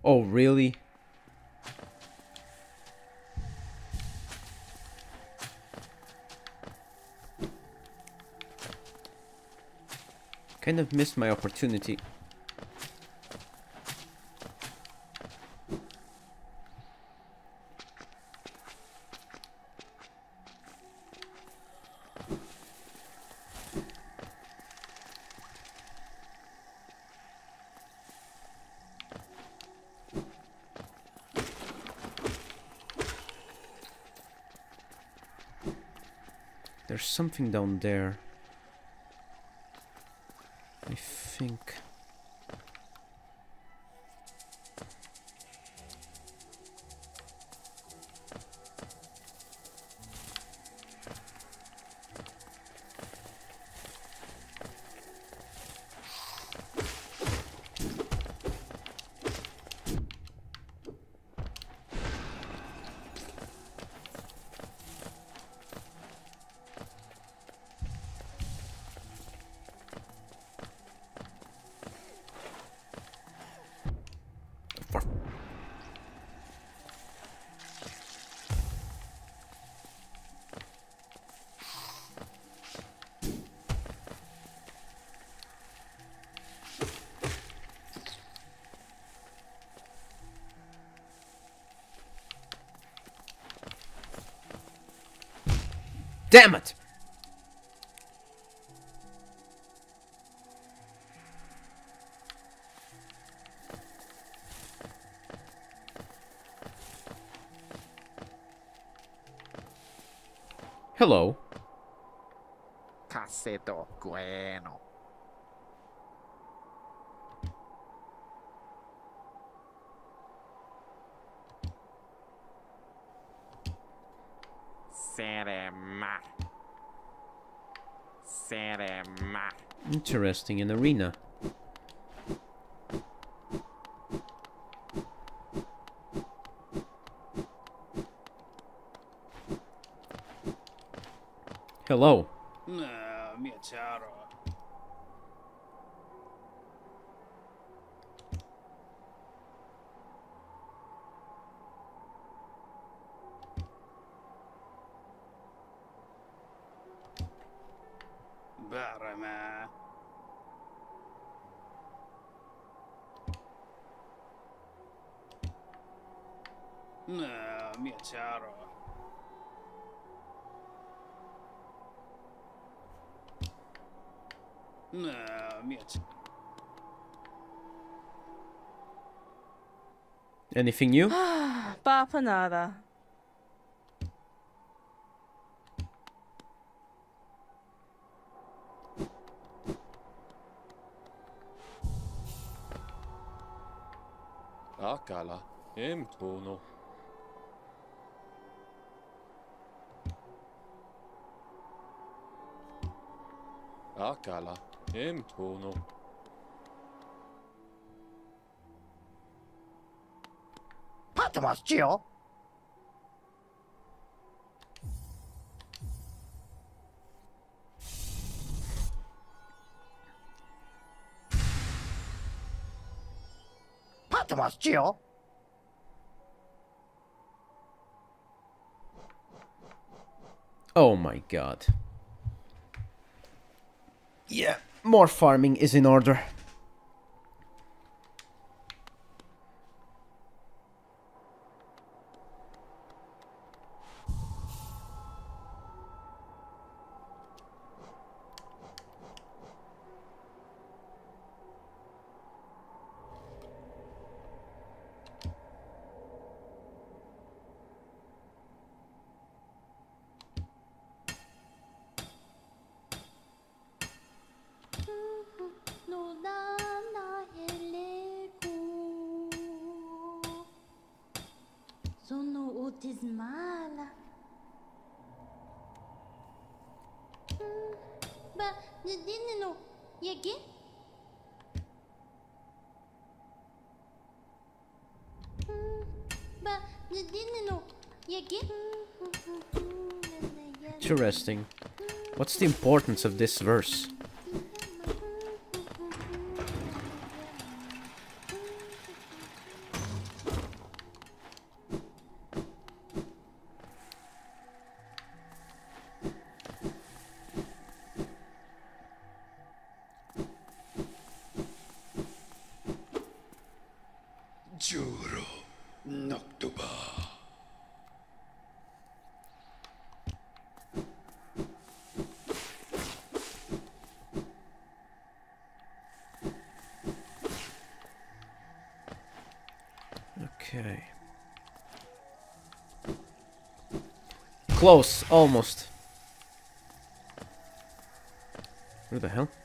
Oh, really? Kind of missed my opportunity. There's something down there. I think. Damn it! Hello. Cassetto bueno. Serema. Serema. Interesting, an arena. Hello. Mia caro. Barama. Mia caro. Mia caro. Anything new? Papa nada. Akala, empuno. Akala, empuno. Patmos, Gio. Patmos, Gio. Oh my god. Yeah, more farming is in order. Sono autismala. Ba, no, yagi? Ba, no, yagi? Interesting. What's the importance of this verse? Okay. Close, almost. Where the hell?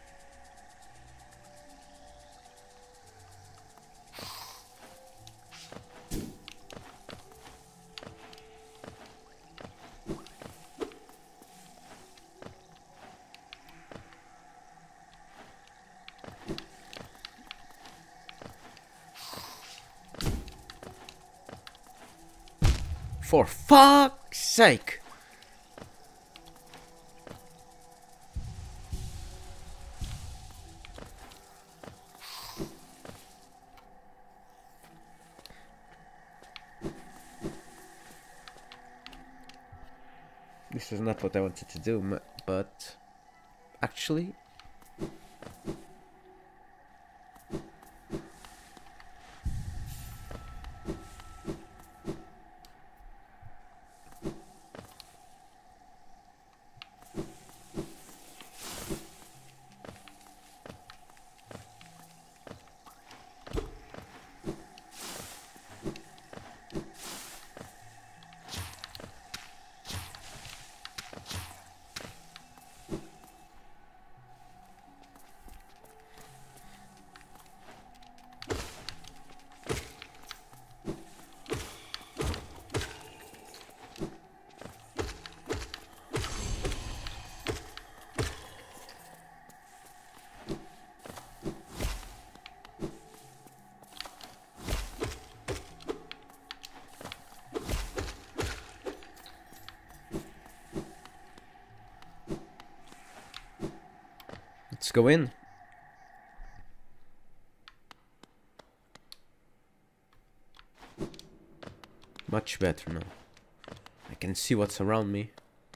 For fuck's sake! This is not what I wanted to do, but actually, let's go in. Much better now. I can see what's around me.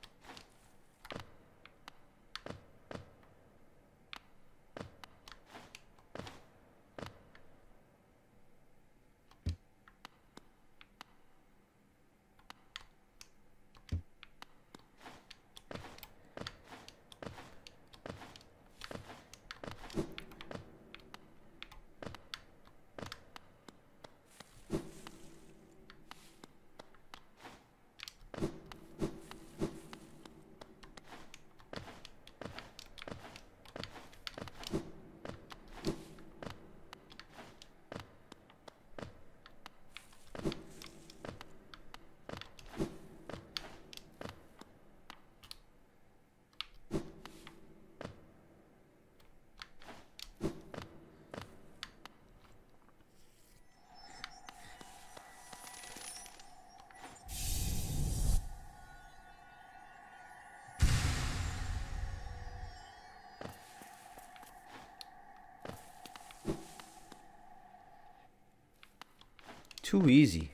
Too easy.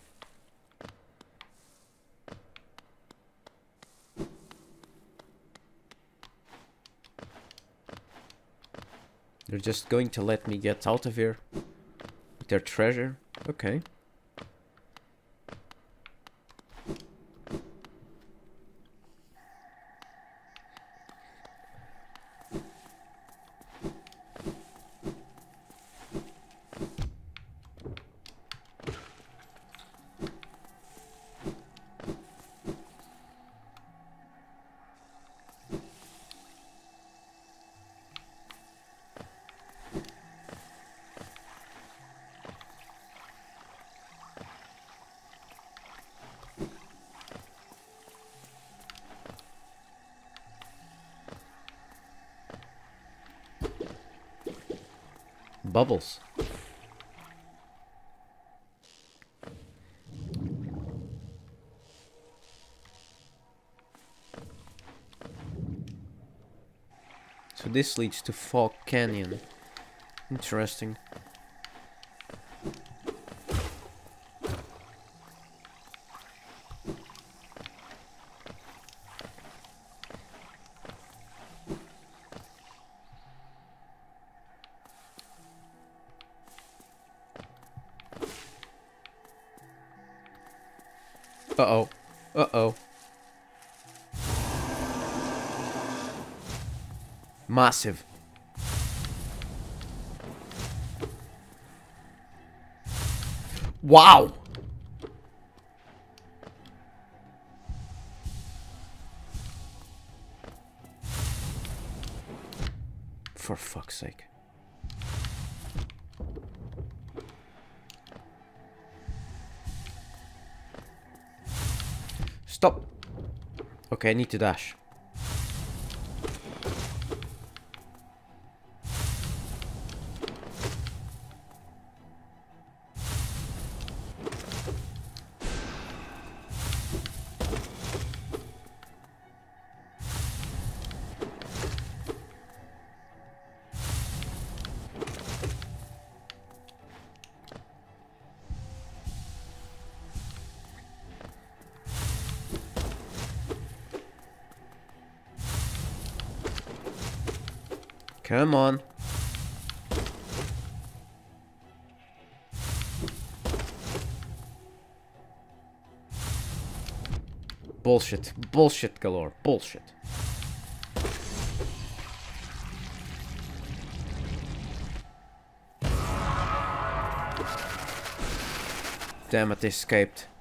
They're just going to let me get out of here with their treasure. Okay. Bubbles. So this leads to Fog Canyon. Interesting. Uh-oh. Uh-oh. Massive. Wow! For fuck's sake. Stop! Okay, I need to dash. Come on. Bullshit. Bullshit galore. Bullshit. Damn it, they escaped.